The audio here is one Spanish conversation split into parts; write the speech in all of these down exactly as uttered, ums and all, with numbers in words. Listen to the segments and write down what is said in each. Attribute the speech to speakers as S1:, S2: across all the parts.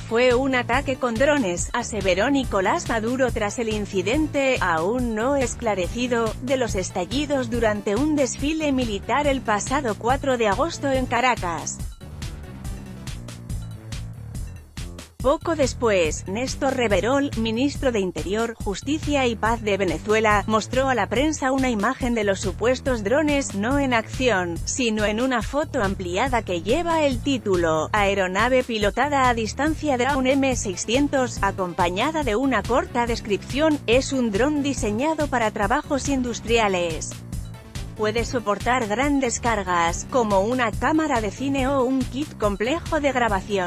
S1: fue un ataque con drones, aseveró Nicolás Maduro tras el incidente, aún no esclarecido, de los estallidos durante un desfile militar el pasado cuatro de agosto en Caracas. Poco después, Néstor Reverol, ministro de Interior, Justicia y Paz de Venezuela, mostró a la prensa una imagen de los supuestos drones, no en acción, sino en una foto ampliada que lleva el título, aeronave pilotada a distancia Drone eme seiscientos, acompañada de una corta descripción, es un dron diseñado para trabajos industriales. Puede soportar grandes cargas, como una cámara de cine o un kit complejo de grabación.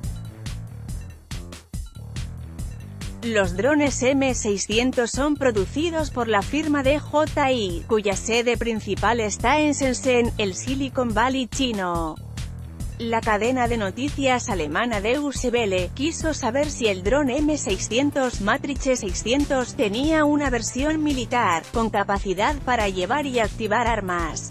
S1: Los drones eme seiscientos son producidos por la firma D J I, cuya sede principal está en Shenzhen, el Silicon Valley chino. La cadena de noticias alemana Deutsche Welle quiso saber si el dron eme seiscientos Matrix seiscientos tenía una versión militar, con capacidad para llevar y activar armas.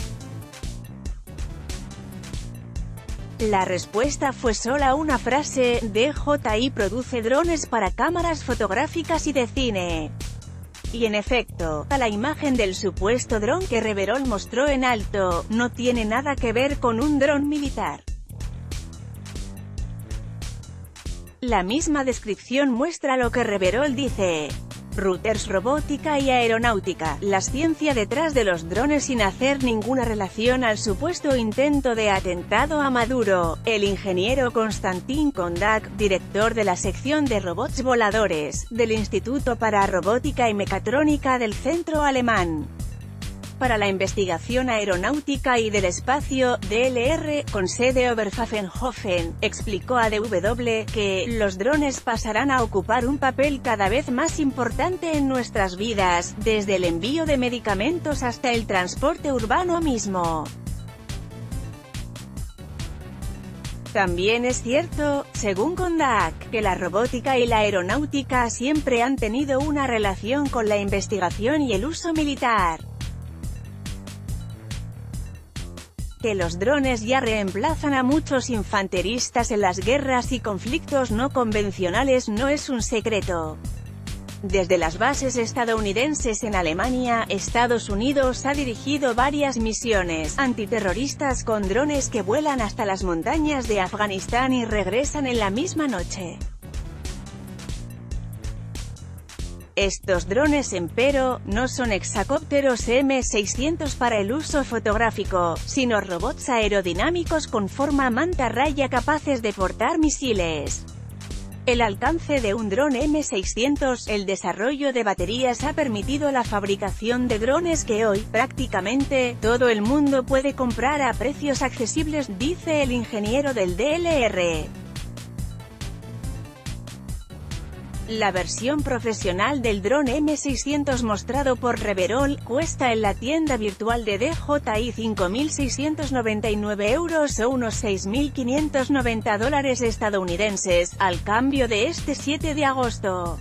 S1: La respuesta fue sola una frase: D J I produce drones para cámaras fotográficas y de cine. Y en efecto, la imagen del supuesto dron que Reverol mostró en alto, no tiene nada que ver con un dron militar. La misma descripción muestra lo que Reverol dice. Reuters Robótica y Aeronáutica, la ciencia detrás de los drones sin hacer ninguna relación al supuesto intento de atentado a Maduro. El ingeniero Konstantin Kondak, director de la sección de robots voladores, del Instituto para Robótica y Mecatrónica del Centro Alemán para la Investigación Aeronáutica y del Espacio, D L R, con sede Oberpfaffenhofen, explicó a D W que los drones pasarán a ocupar un papel cada vez más importante en nuestras vidas, desde el envío de medicamentos hasta el transporte urbano mismo. También es cierto, según Kondak, que la robótica y la aeronáutica siempre han tenido una relación con la investigación y el uso militar. Que los drones ya reemplazan a muchos infanteristas en las guerras y conflictos no convencionales no es un secreto. Desde las bases estadounidenses en Alemania, Estados Unidos ha dirigido varias misiones antiterroristas con drones que vuelan hasta las montañas de Afganistán y regresan en la misma noche. Estos drones, empero, no son hexacópteros eme seiscientos para el uso fotográfico, sino robots aerodinámicos con forma mantarraya capaces de portar misiles. El alcance de un dron eme seiscientos, el desarrollo de baterías ha permitido la fabricación de drones que hoy, prácticamente, todo el mundo puede comprar a precios accesibles, dice el ingeniero del D L R. La versión profesional del dron eme seiscientos mostrado por Reverol, cuesta en la tienda virtual de D J I cinco mil seiscientos noventa y nueve euros o unos seis mil quinientos noventa dólares estadounidenses, al cambio de este siete de agosto.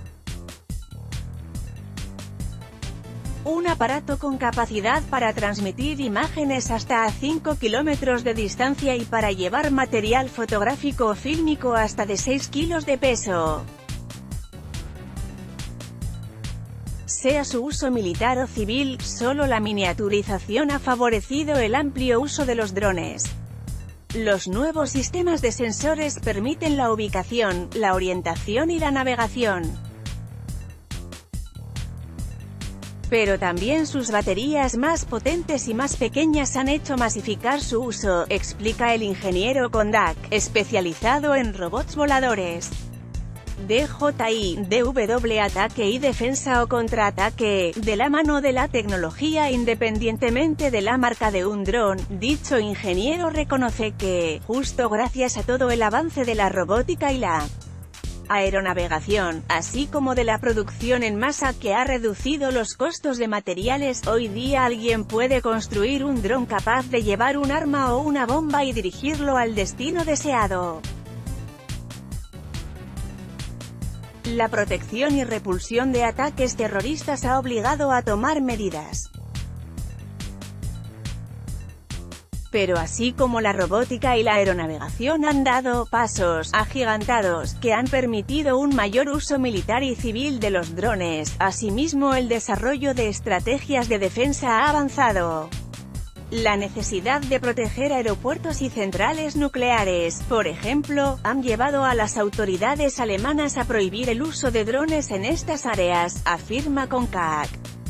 S1: Un aparato con capacidad para transmitir imágenes hasta a cinco kilómetros de distancia y para llevar material fotográfico o fílmico hasta de seis kilos de peso. Sea su uso militar o civil, solo la miniaturización ha favorecido el amplio uso de los drones. Los nuevos sistemas de sensores permiten la ubicación, la orientación y la navegación. Pero también sus baterías más potentes y más pequeñas han hecho masificar su uso, explica el ingeniero Kondak, especializado en robots voladores. D J I, D W Ataque y defensa o contraataque, de la mano de la tecnología independientemente de la marca de un dron. Dicho ingeniero reconoce que, justo gracias a todo el avance de la robótica y la aeronavegación, así como de la producción en masa que ha reducido los costos de materiales, hoy día alguien puede construir un dron capaz de llevar un arma o una bomba y dirigirlo al destino deseado. La protección y repulsión de ataques terroristas ha obligado a tomar medidas Pero así como la robótica y la aeronavegación han dado pasos agigantados, que han permitido un mayor uso militar y civil de los drones, asimismo el desarrollo de estrategias de defensa ha avanzado. La necesidad de proteger aeropuertos y centrales nucleares, por ejemplo, han llevado a las autoridades alemanas a prohibir el uso de drones en estas áreas, afirma Koncak.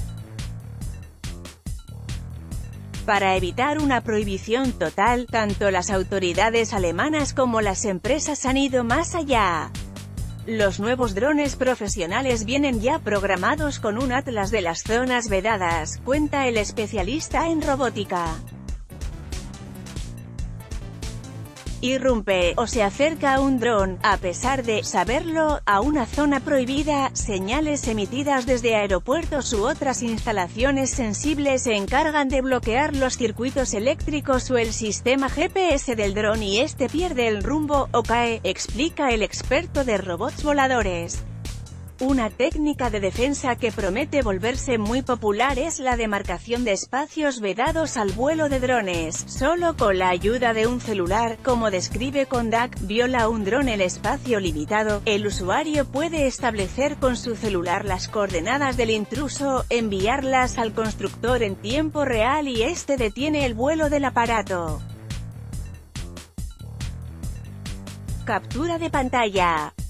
S1: Para evitar una prohibición total, tanto las autoridades alemanas como las empresas han ido más allá. Los nuevos drones profesionales vienen ya programados con un atlas de las zonas vedadas, cuenta el especialista en robótica. Irrumpe, o se acerca un dron, a pesar de saberlo, a una zona prohibida. Señales emitidas desde aeropuertos u otras instalaciones sensibles se encargan de bloquear los circuitos eléctricos o el sistema G P S del dron y este pierde el rumbo, o cae, explica el experto de robots voladores. Una técnica de defensa que promete volverse muy popular es la demarcación de espacios vedados al vuelo de drones. Solo con la ayuda de un celular, como describe Koncak, viola un dron el espacio limitado. El usuario puede establecer con su celular las coordenadas del intruso, enviarlas al constructor en tiempo real y este detiene el vuelo del aparato. Captura de pantalla.